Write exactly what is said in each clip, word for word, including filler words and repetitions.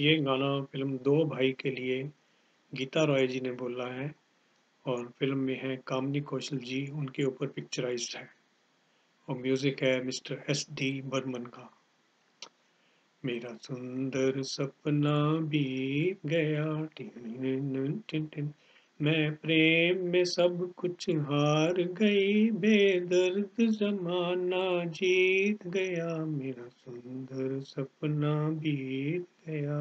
ये गाना फ़िल्म दो भाई के लिए गीता रॉय जी ने बोला है और फ़िल्म में है कामिनी कौशल जी, उनके ऊपर पिक्चराइज़्ड है और म्यूज़िक है मिस्टर एस डी बर्मन का। मेरा सुंदर सपना बीत गया, टिन-टिन-टिन-टिन। मैं प्रेम में सब कुछ हार गई, बेदर्द ज़माना जीत गया, मेरा सुंदर सपना बीत गया।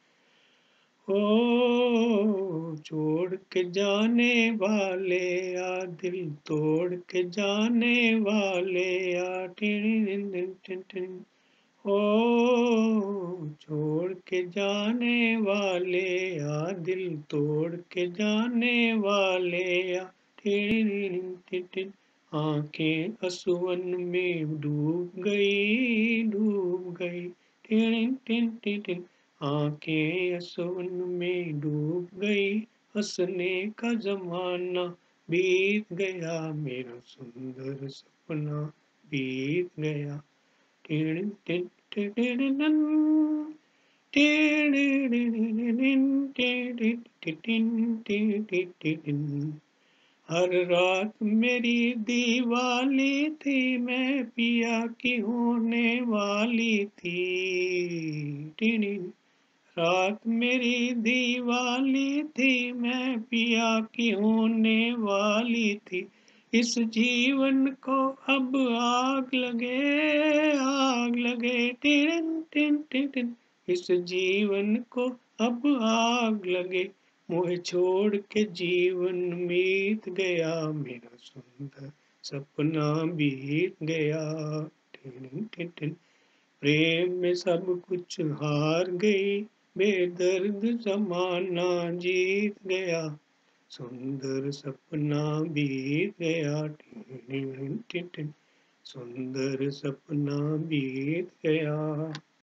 ओ छोड़ के जाने वाले आ, दिल तोड़ के जाने वाले आ, टिन टिन टिन टिन। ओ छोड़ के जाने वाले आ, दिल तोड़ के जाने वाले आ, टिन टिन टिन। आंखें असुवन में डूब गई, डूब गई, टिन टिन टिन टिन। आंखें असुवन में डूब गई, हंसने का जमाना बीत गया, मेरा सुंदर सपना बीत गया। टिन टिन टिन टिन टिन टिन टिन टिन टिन। हर रात मेरी दीवाली थी, मैं पिया की होने वाली थी, टिन। रात मेरी दीवाली थी, मैं पिया की होने वाली थी। इस जीवन को अब आग लगे, आग लगे, टिन टिन टिन टिन। इस जीवन को अब आग लगे, मोह छोड़ के जीवन बीत गया, मेरा सुंदर सपना बीत गया, टिन टिन टिन। प्रेम में सब कुछ हार गई, बेदर्द जमाना जीत गया, सुंदर सपना बीत गया, टिन टिन टिन। सुंदर सपना बीत गया।